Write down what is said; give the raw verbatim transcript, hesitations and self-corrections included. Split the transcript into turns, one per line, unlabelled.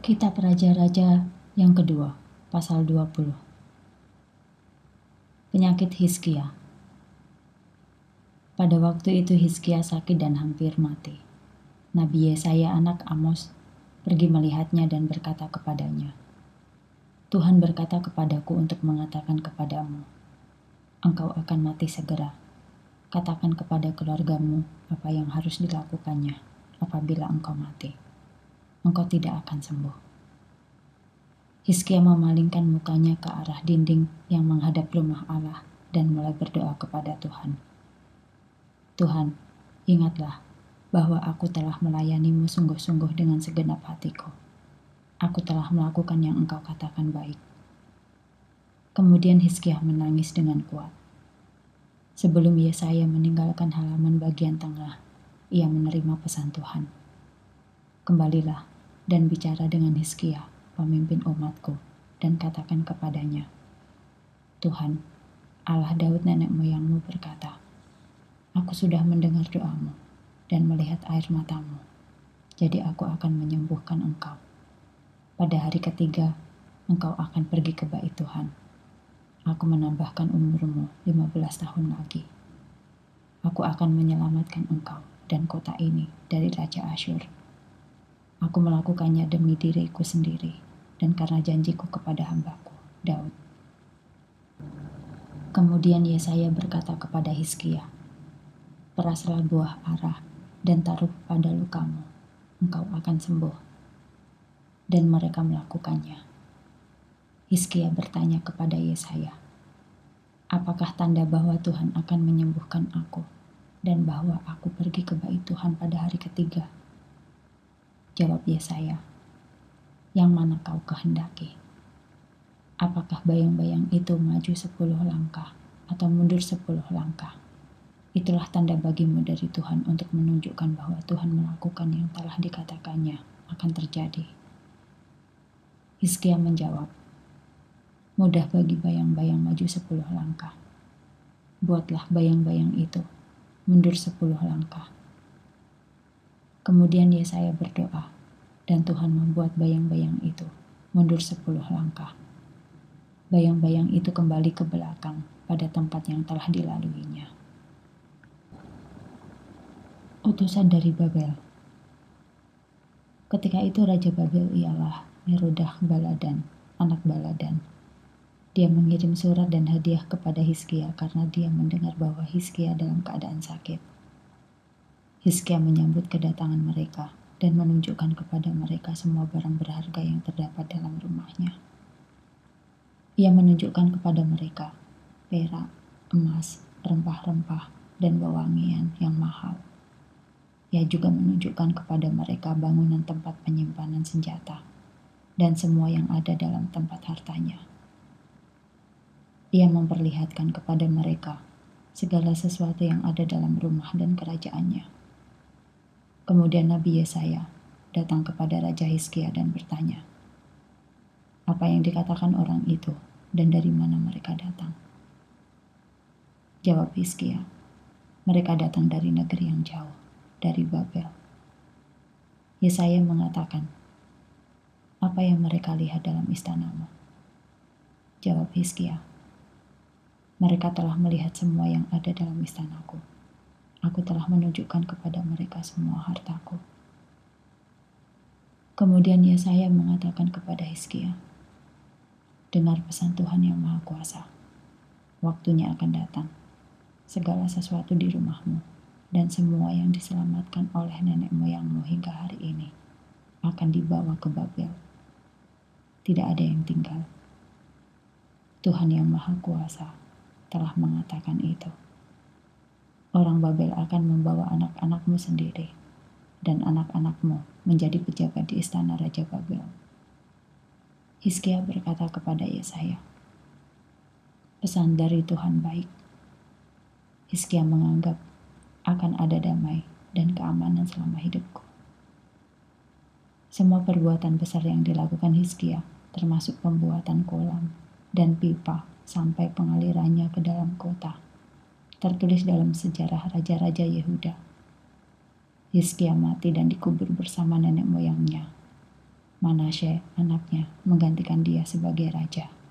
Kitab Raja-Raja yang kedua, pasal dua puluh. Penyakit Hizkia. Pada waktu itu Hizkia sakit dan hampir mati. Nabi Yesaya anak Amos pergi melihatnya dan berkata kepadanya, Tuhan berkata kepadaku untuk mengatakan kepadamu, engkau akan mati segera. Katakan kepada keluargamu apa yang harus dilakukannya apabila engkau mati. Engkau tidak akan sembuh. Hizkia memalingkan mukanya ke arah dinding yang menghadap rumah Allah dan mulai berdoa kepada Tuhan. Tuhan, ingatlah bahwa aku telah melayanimu sungguh-sungguh dengan segenap hatiku. Aku telah melakukan yang engkau katakan baik. Kemudian Hizkia menangis dengan kuat. Sebelum Yesaya meninggalkan halaman bagian tengah, ia menerima pesan Tuhan. Kembalilah dan bicara dengan Hizkia, pemimpin umatku, dan katakan kepadanya, Tuhan, Allah Daud nenek moyangmu berkata, aku sudah mendengar doamu dan melihat air matamu, jadi aku akan menyembuhkan engkau. Pada hari ketiga, engkau akan pergi ke bait Tuhan. Aku menambahkan umurmu lima belas tahun lagi. Aku akan menyelamatkan engkau dan kota ini dari Raja Asyur. Aku melakukannya demi diriku sendiri dan karena janjiku kepada hambaku, Daud. Kemudian Yesaya berkata kepada Hizkia, peraslah buah arah dan taruh pada lukamu, engkau akan sembuh. Dan mereka melakukannya. Hizkia bertanya kepada Yesaya, apakah tanda bahwa Tuhan akan menyembuhkan aku dan bahwa aku pergi ke bait Tuhan pada hari ketiga? Jawab Yesaya, yang mana kau kehendaki? Apakah bayang-bayang itu maju sepuluh langkah atau mundur sepuluh langkah? Itulah tanda bagimu dari Tuhan untuk menunjukkan bahwa Tuhan melakukan yang telah dikatakannya akan terjadi. Hizkia menjawab, mudah bagi bayang-bayang maju sepuluh langkah. Buatlah bayang-bayang itu mundur sepuluh langkah. Kemudian Yesaya berdoa, dan Tuhan membuat bayang-bayang itu mundur sepuluh langkah. Bayang-bayang itu kembali ke belakang pada tempat yang telah dilaluinya. Utusan dari Babel. Ketika itu Raja Babel ialah Merodak Baladan, anak Baladan. Dia mengirim surat dan hadiah kepada Hizkia karena dia mendengar bahwa Hizkia dalam keadaan sakit. Hizkia menyambut kedatangan mereka dan menunjukkan kepada mereka semua barang berharga yang terdapat dalam rumahnya. Ia menunjukkan kepada mereka perak, emas, rempah-rempah, dan wewangian yang mahal. Ia juga menunjukkan kepada mereka bangunan tempat penyimpanan senjata dan semua yang ada dalam tempat hartanya. Ia memperlihatkan kepada mereka segala sesuatu yang ada dalam rumah dan kerajaannya. Kemudian Nabi Yesaya datang kepada Raja Hizkia dan bertanya, apa yang dikatakan orang itu dan dari mana mereka datang? Jawab Hizkia, mereka datang dari negeri yang jauh, dari Babel. Yesaya mengatakan, apa yang mereka lihat dalam istanamu? Jawab Hizkia, mereka telah melihat semua yang ada dalam istanaku. Aku telah menunjukkan kepada mereka semua hartaku. Kemudian Yesaya mengatakan kepada Hizkia, dengar pesan Tuhan yang Maha Kuasa. Waktunya akan datang. Segala sesuatu di rumahmu dan semua yang diselamatkan oleh nenek moyangmu hingga hari ini akan dibawa ke Babel. Tidak ada yang tinggal. Tuhan yang Maha Kuasa telah mengatakan itu. Orang Babel akan membawa anak-anakmu sendiri, dan anak-anakmu menjadi pejabat di istana Raja Babel. Hizkia berkata kepada Yesaya, pesan dari Tuhan baik. Hizkia menganggap akan ada damai dan keamanan selama hidupku. Semua perbuatan besar yang dilakukan Hizkia, termasuk pembuatan kolam dan pipa sampai pengalirannya ke dalam kota, tertulis dalam sejarah raja-raja Yehuda. Hizkia mati dan dikubur bersama nenek moyangnya. Manasye anaknya menggantikan dia sebagai raja.